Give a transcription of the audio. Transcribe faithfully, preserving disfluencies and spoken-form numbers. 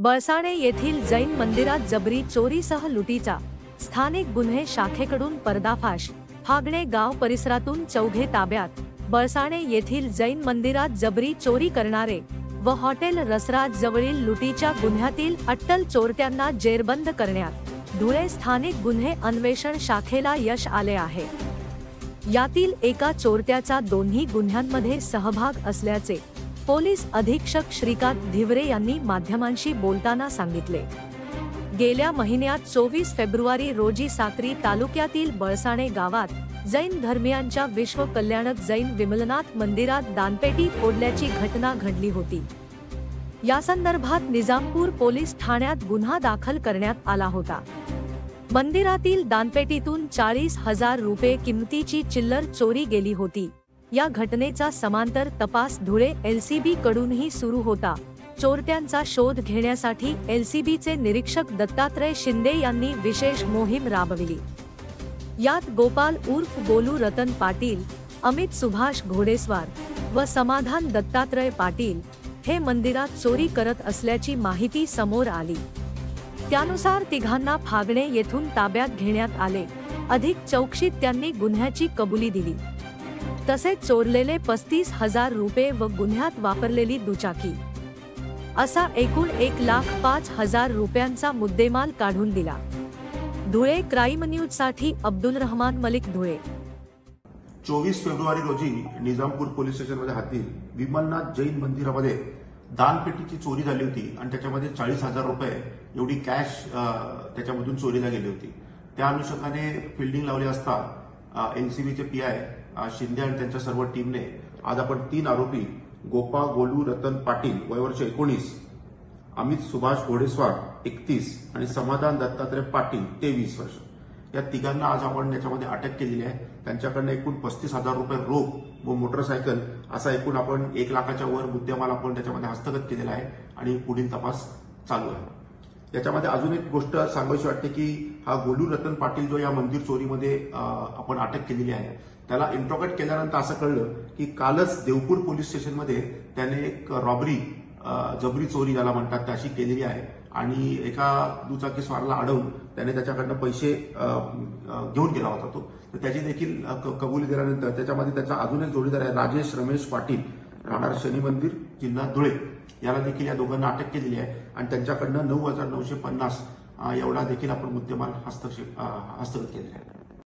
बळसाणे येथील जैन मंदिरात जबरी चोरीसह लुटीचा स्थानिक गुन्हे शाखेकडून पर्दाफाश। फागणे गाव परिसरातून चौघे ताब्यात। बळसाणे येथील जैन मंदिरात जबरी चोरी करणारे व हॉटेल रसराज जवळील लुटीच्या गुन्ह्यातील अट्टल चोरट्यांना जेरबंद करण्यात धुळे स्थानिक गुन्हे अन्वेषण शाखेला यश आले आहे। यातील एका चोरट्याचा दोन्ही गुन्ह्यांमध्ये सहभाग असल्याचे पोलीस अधीक्षक श्रीकांत धिवरे यांनी माध्यमांशी बोलताना सांगितले। गेल्या महिन्यात चोवीस फेब्रुवारी रोजी साक्री तालुक्यातील बळसाणे गावात जैन धर्मियांच्या विश्व कल्याणक जैन विमलनाथ मंदिरात दानपेटी फोडल्याची घटना घडली होती। या संदर्भात निजामपूर पोलीस ठाण्यात गुन्हा दाखल करण्यात आला होता। मंदिरातील दानपेटीतून चाळीस हजार रुपये किमतीची चिल्लर चोरी गेली होती। या घटनेचा समांतर तपास धुळे एलसीबी कडूनही सुरू होता। चोरट्यांचा शोध घेण्यासाठी एलसीबीचे निरीक्षक दत्तात्रय शिंदे यांनी विशेष मोहीम राबविली। यात गोपाल उर्फ गोलू रतन पाटील, अमित सुभाष घोडेस्वार व समाधान दत्तात्रय पाटील हे मंदिरात चोरी करत असल्याची माहिती समोर आली। त्यानुसार तिघांना फागणे येथून ताब्यात घेण्यात आले। अधिक चौकशीत त्यांनी गुन्ह्याची कबुली दिली। तसेच चोरलेले पस्तीस हजार रुपये व गुन्ह्यात वापरलेली दुचाकी असा एकूण एक लाख पाच हजार रुपयांचा मुद्देमाल काढून दिला। धुळे क्राईम न्यूज साठी अब्दुल रहमान मलिक, धुळे। चोवीस फेब्रुवारी रोजी निजामपूर पोलीस स्टेशनमध्ये हद्दीत विमलनाथ जैन मंदिरामध्ये दानपेटीची चोरी झाली होती आणि त्याच्यामध्ये चाळीस हजार रुपये एवढी कॅश त्याच्यामधून चोरीला गेली होती। त्या अनुषंगाने फिल्डिंग लावली असता एनसीबीचे पीआय शिंदे आणि त्यांच्या सर्व टीमने आज आपण तीन आरोपी गोपा गोलू रतन पाटील वय वर्ष एकोणीस, अमित सुभाष घोडेस्वार एकतीस आणि समाधान दत्तात्रय पाटील तेवीस वर्ष या तिघांना आज आपण याच्यामध्ये अटक केलेली आहे। त्यांच्याकडनं एकूण पस्तीस हजार रुपये रोख व मोटरसायकल असा एकूण आपण एक लाखाच्या वर मुद्देमाल आपण त्याच्यामध्ये हस्तगत केलेला आहे आणि पुढील तपास चालू आहे। याच्यामध्ये अजून एक गोष्ट सांगायची वाटते की हा गोलू रतन पाटील जो या मंदिर चोरीमध्ये आपण अटक केलेली आहे त्याला इंट्रोगेट केल्यानंतर असं कळलं की कालच देवपूर पोलीस स्टेशनमध्ये त्याने एक रॉबरी जबरी चोरी ज्याला म्हणतात तशी केलेली आहे आणि एका दुचाकी स्वाराला अडवून त्याने त्याच्याकडनं पैसे घेऊन गेला होता तो, तर त्याची देखील कबुली दिल्यानंतर त्याच्यामध्ये त्याचा अजून एक जोडीदार आहे राजेश रमेश पाटील राहणार शनी मंदिर जिल्हा धुळे, याला देखील या दोघांना अटक केलेली आहे आणि त्यांच्याकडनं नऊ हजार नऊशे पन्नास एवढा देखील आपण मुद्देमाल हस्तक्षेप हस्तगत केलेला आहे।